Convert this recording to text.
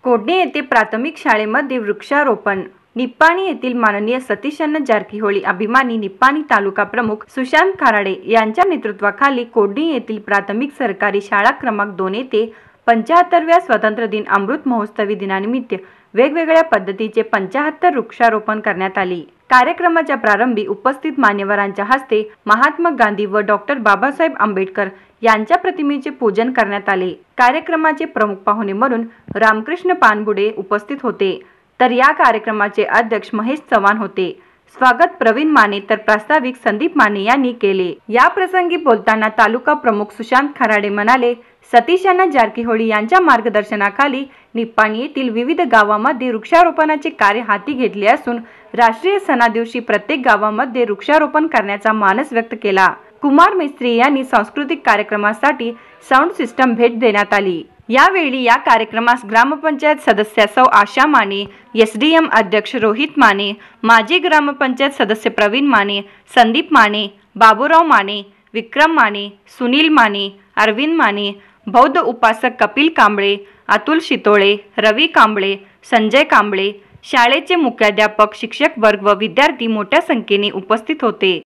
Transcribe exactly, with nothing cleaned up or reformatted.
कोडणे येथे प्राथमिक शाळेमध्ये वृक्षारोपण। निप्पाणी येथील माननीय सतीशअण्णा जारकीहोळी अभिमानी निप्पाणी तालुका प्रमुख सुशांत खराडे यांच्या नेतृत्वाखाली कोडणे येथील प्राथमिक सरकारी शाळा क्रमांक दोन येथे पंच्याहत्तरव्या स्वातंत्र्य दिन अमृत महोत्सवी दिनानिमित्त वेगवेगळ्या पद्धतीचे पंच्याहत्तर वृक्षारोपण करण्यात आले। कार्यक्रमाच्या प्रारंभी उपस्थित मान्यवरांच्या हस्ते महात्मा गांधी व डॉक्टर बाबासाहेब आंबेडकर यांच्या प्रतिमेचे पूजन करण्यात आले। कार्यक्रमाचे प्रमुख पाहुणे म्हणून रामकृष्ण पानबुडे उपस्थित होते, तर या कार्यक्रमाचे अध्यक्ष महेश चव्हाण होते। स्वागत प्रवीण माने तर प्रास्ताविक संदीप माने यांनी केले। या प्रसंगी बोलताना तालुका प्रमुख सुशांत खराडे म्हणाले, सतीशअण्णा जारकीहोळी यांच्या मार्गदर्शनाखाली निप्पाणी येथील विविध गावांमध्ये वृक्षारोपणाचे कार्य हाती घेतले असून राष्ट्रीय सणादिवशी प्रत्येक गावामध्ये वृक्षारोपण करण्याचा मानस व्यक्त केला। कुमार मिस्त्री यांनी सांस्कृतिक कार्यक्रमासाठी साऊंड सिस्टम भेट देण्यात आली। यावेळी या कार्यक्रमास ग्रामपंचायत सदस्य सौ आशा माने, एसडीएम अध्यक्ष रोहित माने, माजी ग्रामपंचायत सदस्य प्रवीण माने, संदीप माने, बाबूराव माने, विक्रम माने, सुनील माने, अरविंद माने, बौद्ध उपासक कपिल कांबळे, अतुल शितोळे, रवी कांबळे, संजय कांबळे, शाळेचे मुख्याध्यापक, शिक्षक वर्ग व विद्यार्थी मोठ्या संख्येने उपस्थित होते।